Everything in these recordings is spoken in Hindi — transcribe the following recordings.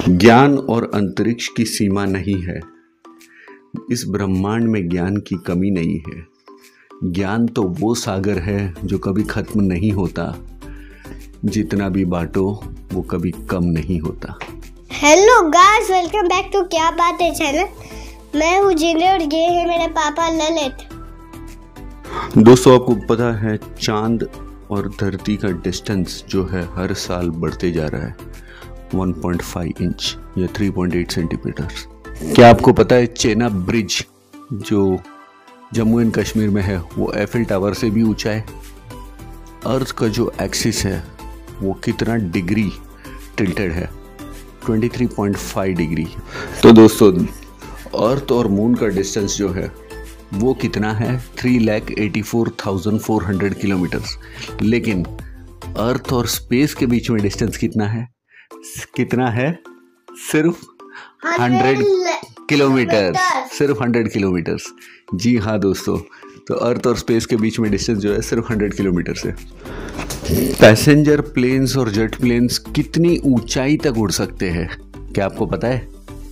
ज्ञान और अंतरिक्ष की सीमा नहीं है। इस ब्रह्मांड में ज्ञान की कमी नहीं है। ज्ञान तो वो सागर है जो कभी खत्म नहीं होता। जितना भी बांटो वो कभी कम नहीं होता। Hello guys, welcome back to क्या बात है चैनल। मैं हूँ जिने और ये है मेरे पापा ललित। दोस्तों, आपको पता है चांद और धरती का डिस्टेंस जो है हर साल बढ़ते जा रहा है 1.5 इंच या 3.8 सेंटीमीटर। क्या आपको पता है चेनाब ब्रिज जो जम्मू एंड कश्मीर में है वो एफिल टावर से भी ऊंचा है। अर्थ का जो एक्सिस है वो कितना डिग्री टिल्टेड है, 23.5 डिग्री। तो दोस्तों, अर्थ और मून का डिस्टेंस जो है वो कितना है, 3,84,400 किलोमीटर्स। लेकिन अर्थ और स्पेस के बीच में डिस्टेंस कितना है सिर्फ 100 किलोमीटर्स। सिर्फ 100 किलोमीटर्स। जी हाँ दोस्तों, तो अर्थ और स्पेस के बीच में डिस्टेंस जो है सिर्फ 100 किलोमीटर्स है। पैसेंजर प्लेन्स और जेट प्लेन्स कितनी ऊंचाई तक उड़ सकते हैं, क्या आपको पता है?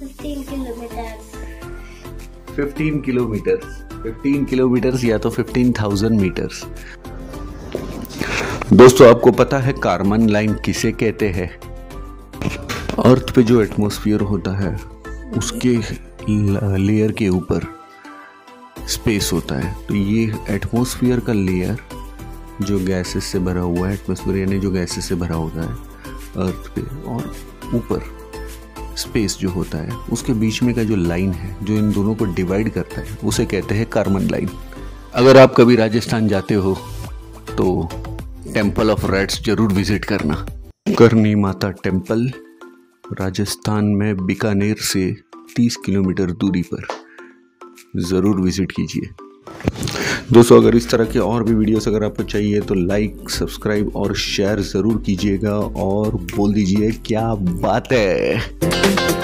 15 किलोमीटर्स या तो 15,000 मीटर्स। दोस्तों, आपको पता है कार्बन लाइन किसे कहते हैं? अर्थ पे जो एटमॉस्फेयर होता है उसके लेयर के ऊपर स्पेस होता है। तो ये एटमॉस्फेयर का लेयर जो गैसेस से भरा हुआ है, एटमॉस्फेयर यानी जो गैसेस से भरा होता है अर्थ पे, और ऊपर स्पेस जो होता है उसके बीच में का जो लाइन है जो इन दोनों को डिवाइड करता है उसे कहते हैं कार्बन लाइन। अगर आप कभी राजस्थान जाते हो तो टेम्पल ऑफ रैट्स जरूर विजिट करना। करनी माता टेम्पल राजस्थान में बीकानेर से 30 किलोमीटर दूरी पर ज़रूर विजिट कीजिए। दोस्तों, अगर इस तरह के और भी वीडियोस अगर आपको चाहिए तो लाइक, सब्सक्राइब और शेयर ज़रूर कीजिएगा और बोल दीजिए क्या बात है।